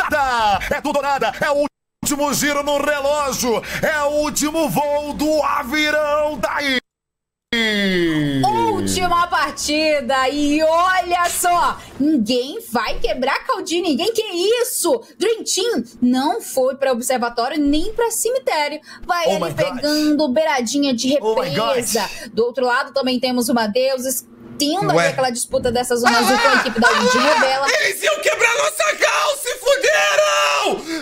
nada! É tudo ou nada! É o último giro no relógio! É o último voo do avirão daí! Última partida e olha só, ninguém vai quebrar caudinho, ninguém, que isso? Dream Team não foi para observatório nem para cemitério, vai ali pegando beiradinha de represa. Do outro lado também temos uma deusa, tendo ali aquela disputa dessa zona azul com a equipe da Indy Revela. Eles iam quebrar nossa cal, se fuderam!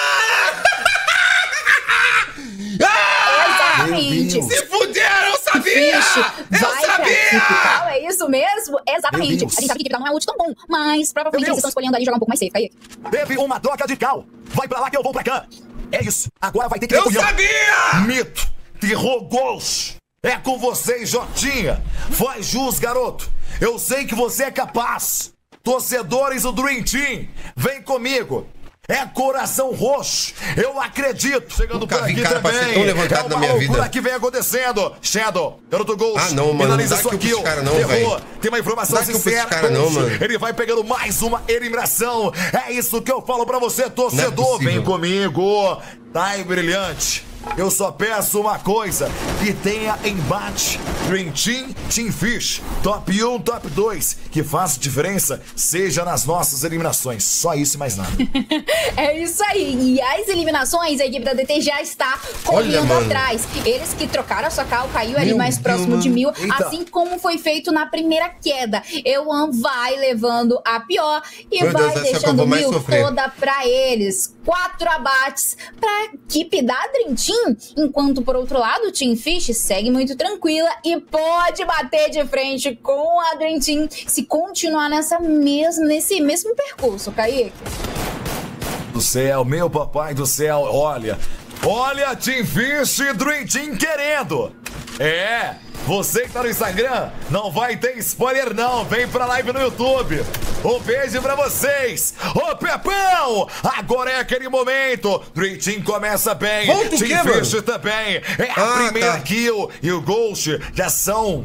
Exatamente. Se fuderam, eu sabia! Vai pra equipe tal, é isso mesmo? Exatamente. A gente sabe que a equipe tal não é um ult tão bom, mas provavelmente eles estão escolhendo ali jogar um pouco mais safe. Aí. Teve uma troca de cal. Vai pra lá que eu vou pra cá. É isso. Agora vai ter que... Eu sabia! Mito. Terror Ghost. É com vocês, Jotinha. Faz jus, garoto. Eu sei que você é capaz. Torcedores do Dream Team, vem comigo. É coração roxo, eu acredito. Chegando por aqui também. Tão levantado na minha vida. Que vem acontecendo. Shadow, garoto Ghost. Ah, não, mano. Finaliza sua kill. Tem uma informação sincera. Ele vai pegando mais uma eliminação. É isso que eu falo pra você, torcedor. Vem comigo. Tá brilhante. Eu só peço uma coisa, que tenha embate. Dream Team, Team Fish, top 1, top 2, que faça diferença, seja nas nossas eliminações. Só isso e mais nada. É isso aí. E as eliminações, a equipe da DT já está correndo atrás. Eles que trocaram a sua cal, caiu ali mais próximo de 1000, assim como foi feito na primeira queda. Euan vai levando a pior e vai deixando 1000 toda pra eles. 4 abates pra equipe da Dream Team, enquanto por outro lado o Team Fish segue muito tranquila e pode bater de frente com a Dream Team se continuar nesse mesmo percurso, Kaique. Do céu, meu papai do céu, olha Team Fish e Dream Team querendo. Você que tá no Instagram, não vai ter spoiler não, vem pra live no YouTube. Um beijo pra vocês. Ô Pepão, agora é aquele momento. Dream Team começa bem, Team Fish também. É a primeira kill e o Ghost já são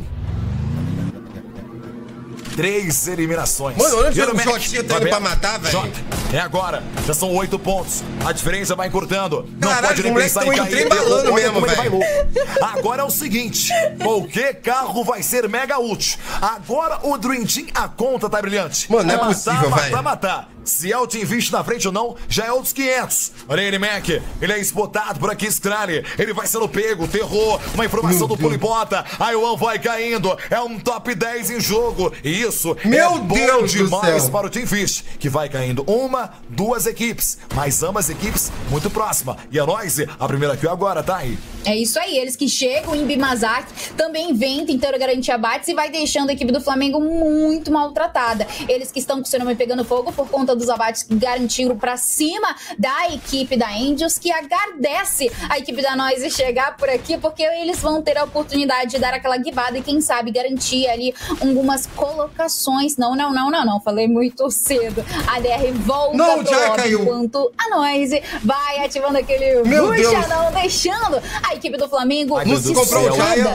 3 eliminações. Mano, olha o Jotinha tá indo pra matar, velho. É agora, já são 8 pontos. A diferença vai encurtando. Não pode nem pensar em cair. Mesmo, velho. Agora é o seguinte, qualquer carro vai ser mega útil. Agora o Dream Team, a conta tá brilhante. Mano, não é possível, velho. Matar. Se é o Team Fish na frente ou não, já é outros 500. Olha ele, Mac. Ele é spotado por aqui, Scrally. Ele vai sendo pego, terror. Uma informação do Pulibota. A Yuan vai caindo. É um top 10 em jogo. E isso Meu Deus demais para o Team Fish, que vai caindo 1, 2 equipes. Mas ambas equipes muito próximas. E a Noise, a primeira kill agora, tá aí. É isso aí. Eles que chegam em Bimazaki também vêm tentando garantir abates e vai deixando a equipe do Flamengo muito maltratada. Eles que estão com o seu nome pegando fogo por conta dos abates que garantiram pra cima da equipe da Angels, que agradece a equipe da Noise chegar por aqui, porque eles vão ter a oportunidade de dar aquela guivada e quem sabe garantir ali algumas colocações. Não, falei muito cedo. A DR volta pro lobby, enquanto a Noise vai ativando aquele rushadão, deixando a equipe do Flamengo Lúcio comprou o Jaya,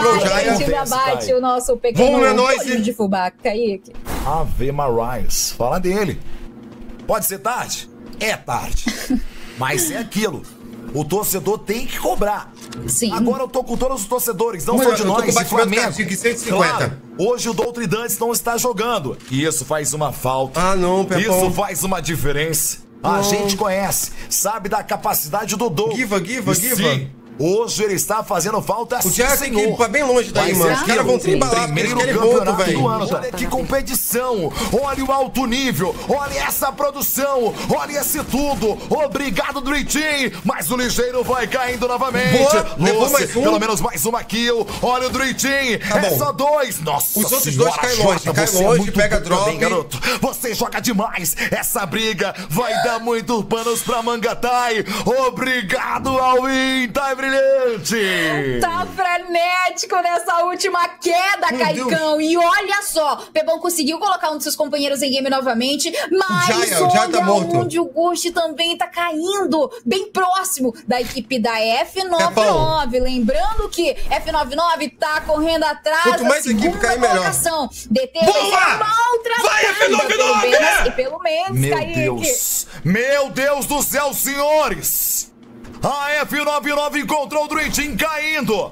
vai abate o nosso pequeno olho de fubá, Kaique. Ave Marias, fala dele. Pode ser tarde? É tarde. Mas é aquilo. O torcedor tem que cobrar. Sim. Agora eu tô com todos os torcedores, não só de nós, de Flamengo. 150. Claro, hoje o Doutor Dantes não está jogando. E isso faz uma falta. Ah, não, Pepão. Isso faz uma diferença. A gente conhece, sabe da capacidade do Dou. Giva. Sim. Hoje ele está fazendo falta assim, senhor. O Jack tem que ir pra bem longe daí, mano. Os caras vão trimbalar, porque eles querem ponto, velho. Olha que competição. Olha o alto nível. Olha essa produção. Olha esse tudo. Obrigado, Dream Team. Mas o ligeiro vai caindo novamente. Levou mais um. Pelo menos mais uma kill. Olha o Dream Team. É só 2. Nossa os outros 2 caem longe. Pega drop. Bem, garoto. Você joga demais. Essa briga vai dar muitos panos pra Mangatai. Obrigado ao Inter. Brilhante! Tá frenético nessa última queda, Caicão. E olha só, Pebão conseguiu colocar um dos seus companheiros em game novamente, mas já tá morto. Onde o Ghost também tá caindo, bem próximo da equipe da F99. Lembrando que F99 tá correndo atrás. Quanto mais equipe cair, melhor. DT vai ser maltratado. Vai, F99! E pelo menos, Meu Kaique. Deus. Meu Deus do céu, senhores! A F99 encontrou o Dream Team caindo.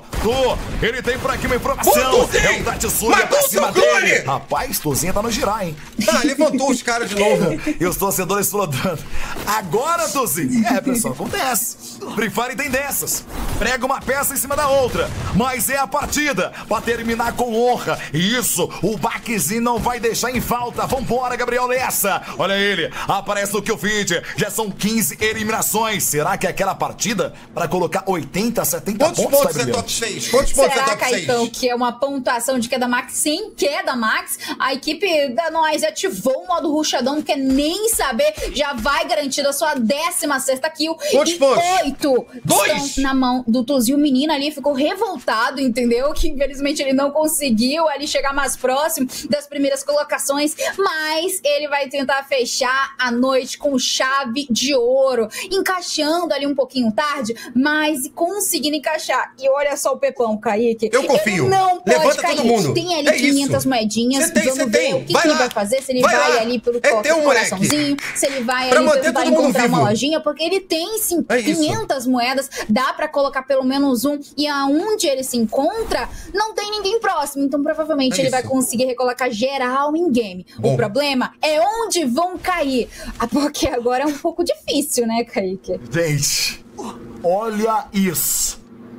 Ele tem por aqui uma informação. É o Tatsuya pra cima dele. Rapaz, Tuzinha tá no girar, hein? Levantou os caras de novo. E os torcedores flodando. Agora, Tuzinha. Pessoal, acontece. Free Fire tem dessas. Prega uma peça em cima da outra. Mas é a partida pra terminar com honra. E isso, o Baquezinho não vai deixar em falta. Vambora, Gabriel Lessa. Olha ele. Aparece no Kill Feed. Já são 15 eliminações. Será que é aquela partida para colocar 80, 70 pontos? Quantos pontos é top 6? Quantos pontos é top 6? Caetão, que é uma pontuação de queda max sem queda max, a equipe da nós ativou o modo rushadão, não quer nem saber, já vai garantindo a sua 16ª kill. Quantos pontos? 8 estão na mão do Tuzinho. O menino ali ficou revoltado, entendeu? Que infelizmente ele não conseguiu ali chegar mais próximo das primeiras colocações, mas ele vai tentar fechar a noite com chave de ouro, encaixando ali um pouquinho tarde, mas conseguindo encaixar. E olha só o Pepão, Kaique. Eu confio. Ele não pode Levanta cair. todo mundo. Tem ali 500 moedinhas. Vamos ver o que ele vai fazer. Se ele vai ali pelo coraçãozinho, se ele vai ali tentar encontrar uma lojinha, porque ele tem 500 moedas, dá pra colocar pelo menos um, e aonde ele se encontra, não tem ninguém próximo. Então provavelmente ele vai conseguir recolocar geral em game. O problema é onde vão cair. Porque agora é um pouco difícil, né, Kaique? Gente, olha isso.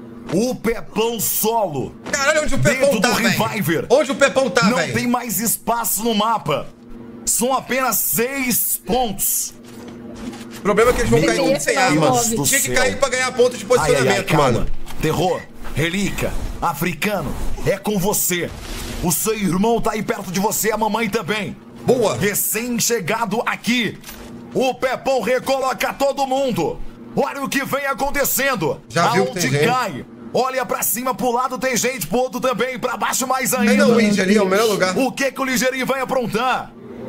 O Pepão solo. Caralho, onde o Pepão tá, velho? Onde o Pepão tá, velho? Não tem mais espaço no mapa. São apenas 6 pontos. O problema é que eles vão cair tudo sem arma. Tinha que cair pra ganhar ponto de posicionamento, mano. Terror, Relíquia, Africano, é com você. O seu irmão tá aí perto de você, a mamãe também. Boa. Recém-chegado aqui. O Pepão recoloca todo mundo. Olha o que vem acontecendo. Já viu que tem gente? Cai. Olha pra cima, pro lado tem gente, pro outro também, pra baixo mais ainda. Ainda o Ligeirinho é o melhor lugar. O que o Ligeirinho vai aprontar?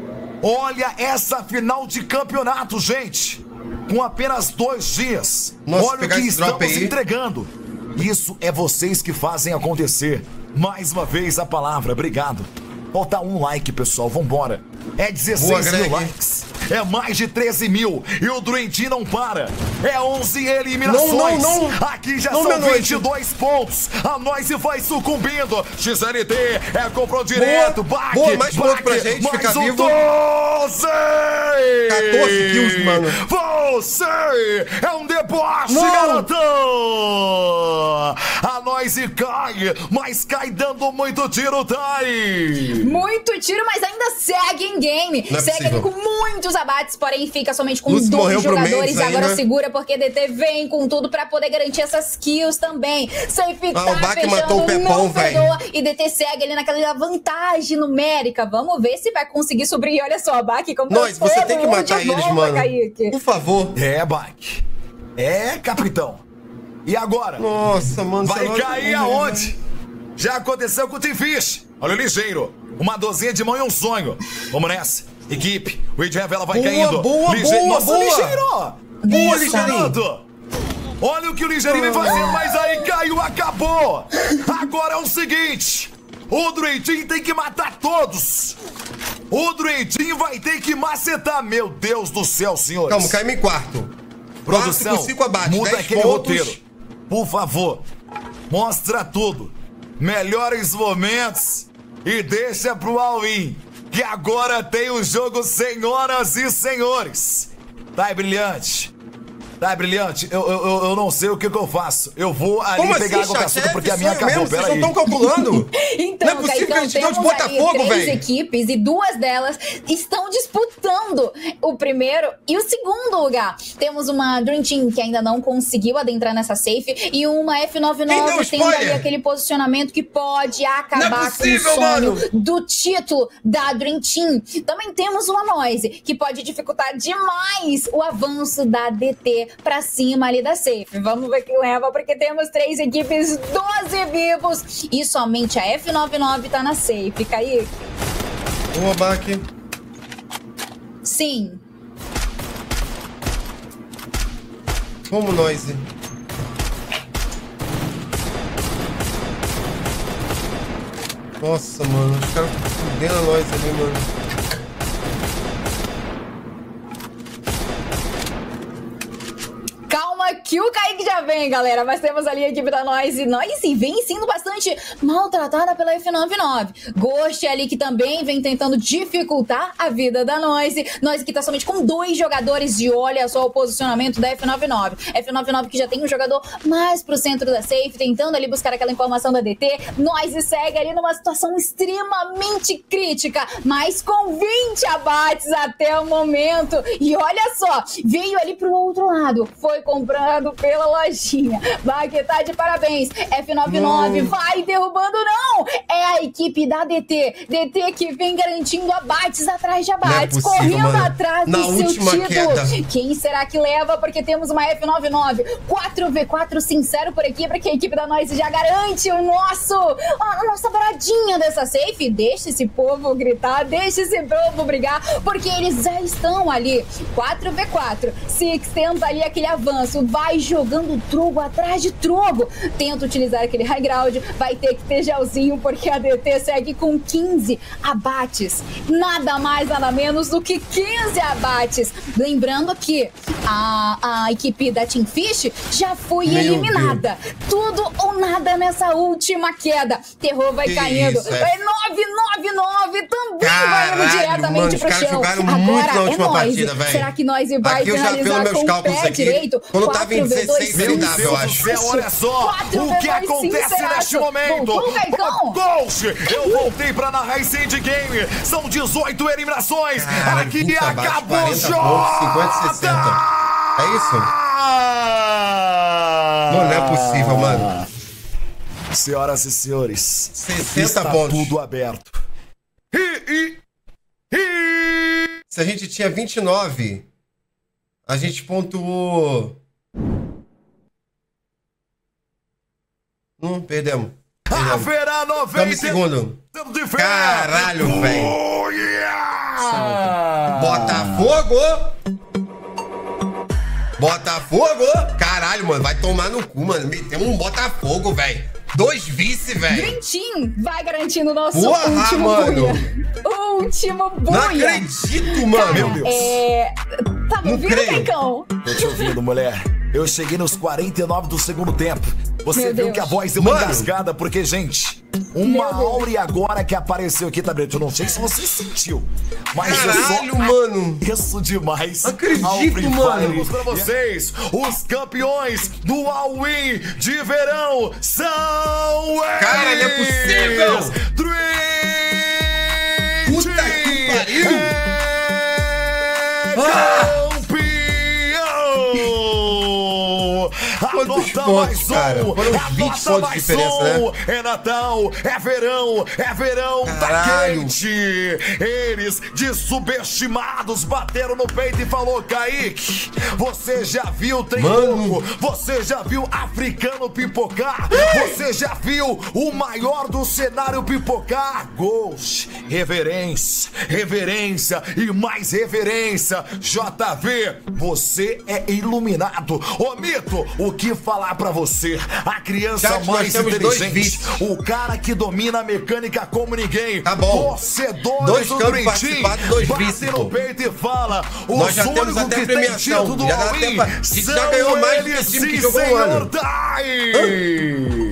Olha essa final de campeonato, gente. Com apenas 2 dias. Nossa, olha o que estamos entregando. Isso é vocês que fazem acontecer. Mais uma vez a palavra, obrigado. Falta um like, pessoal, vambora. É 16 mil likes. É mais de 13 mil. E o Dream Team não para. É 11 eliminações. Não. Aqui já são 22 pontos. A Noise vai sucumbindo. XLT é confronto direto. Boa, mais ponto pra gente ficar vivo. 12! 14 kills, mano. Você é um deboche, garotão. A Noise cai, mas cai dando muito tiro, Thay. Muito tiro, mas ainda segue em game. Segue ali com muitos abates, porém fica somente com Lúcio 2 jogadores. Agora né? Segura, porque DT vem com tudo pra poder garantir essas kills também. Safe tá o Bak matou o Pepão, velho. E DT segue ali naquela vantagem numérica. Vamos ver se vai conseguir sobreviver. Olha só, Bak, como nós, você tem que matar eles, mano. Kaique. Por favor. É, Bak. É, capitão. E agora? Nossa, mano. Vai cair aonde? Já aconteceu com o Team Fish. Olha o ligeiro. Uma dozinha de mão e um sonho. Vamos nessa. Equipe, o Ed Revela vai caindo. Boa, ligeiro. Boa, ligeirinho. Olha o que o ligeirinho vem fazendo, mas aí caiu, acabou. Agora é o seguinte. O Dream Team tem que matar todos. O Dream Team vai ter que macetar. Meu Deus do céu, senhores. Calma, caímos em quarto. Produção, 5 abates, muda 10 aquele pontos. roteiro. Por favor, mostra tudo. Melhores momentos e deixa pro all-in, que agora tem o jogo, senhoras e senhores. Tá brilhante. Tá brilhante. Eu não sei o que eu faço. Eu vou ali pegar água com açúcar porque a minha acabou. Vocês não estão calculando? Então, não é possível que a gente temos não bota fogo, velho. 3 equipes e 2 delas estão disputando o primeiro e o segundo lugar. Temos uma Dream Team que ainda não conseguiu adentrar nessa safe e uma F99 tendo ali aquele posicionamento que pode acabar com o sonho do título da Dream Team. Também temos uma Noise que pode dificultar demais o avanço da DT pra cima ali da safe. Vamos ver quem leva, porque temos 3 equipes, 12 vivos e somente a F99 tá na safe. Kaique. Boa, Bak. Sim. Vamos, Noise. Nossa, mano. Os caras fudendo a Noise ali, mano. aqui o Kaique já vem, galera. Mas temos ali a equipe da Noise. Noise vem sendo bastante maltratada pela F99. Ghost ali que também vem tentando dificultar a vida da Noise. Noise que tá somente com 2 jogadores e olha só o posicionamento da F99. F99 que já tem um jogador mais pro centro da safe, tentando ali buscar aquela informação da DT. Noise segue ali numa situação extremamente crítica, mas com 20 abates até o momento. E olha só, veio ali pro outro lado, foi comprado pela lojinha. Bag tá de parabéns. F99 vai derrubando, não! É a equipe da DT. DT que vem garantindo abates atrás de abates, correndo atrás do seu título. Queda. Quem será que leva? Porque temos uma F99. 4v4 sincero por aqui, para que a equipe da Noise já garante a nossa paradinha dessa safe. Deixa esse povo gritar, deixa esse povo brigar, porque eles já estão ali. 4v4. Six tenta ali aquele avanço, vai jogando trogo atrás de trogo. Tenta utilizar aquele high ground, vai ter que ter gelzinho, porque a DT segue com 15 abates. Nada mais, nada menos do que 15 abates. Lembrando que a equipe da Team Fish já foi eliminada. Tudo ou nada nessa última queda. Terror vai caindo. É 999 também. Caralho, vai indo diretamente pro chão. Agora é Noise. Será que Noise vai finalizar com o pé direito? Quando tava em 16, eu acho. Olha só o que acontece neste momento. Ghost, eu voltei pra narrar esse endgame. São 18 eliminações. Aqui acabou o jogo. 50, 60. É isso? Não é possível, mano. Senhoras e senhores, 60 está pontos. Tudo aberto. Se a gente tinha 29, a gente pontuou... Perdemos. Haverá 90 segundo. Caralho, velho. Oh, yeah! Botafogo! Botafogo! Caralho, mano, vai tomar no cu, mano. Metemos um Botafogo, velho. 2 vice, velho. Dream Team vai garantindo o nosso último mano. Último buia. Não acredito, mano. Meu Deus. Tá me ouvindo, Caicão? Tô te ouvindo, mulher. Eu cheguei nos 49 do segundo tempo. Você viu que a voz deu uma engasgada, porque, gente, uma aura agora que apareceu aqui, tá, Brito? Eu não sei se você sentiu, mas caralho, mano. Isso demais. Acredito, mano. Pra vocês, os campeões do All-In de verão são eles! Cara, não é possível! Dream Puta que pariu! Anota mais cara. um! Foram 20 pontos de diferença, né? É Natal, é verão, tá quente! Eles, de subestimados, bateram no peito e falou: Kaique, você já viu Tremboco? Você já viu africano pipocar? Você já viu o maior do cenário pipocar? Ghost, reverência, reverência e mais reverência. JV, você é iluminado. Ô Mito, o que falar pra você? A criança mais inteligente, o cara que domina a mecânica como ninguém. Tá bom. Torcedores do Dream Team, bate no peito e fala: nós já temos até premiação. Já ganhou mais do que time que jogou um ano.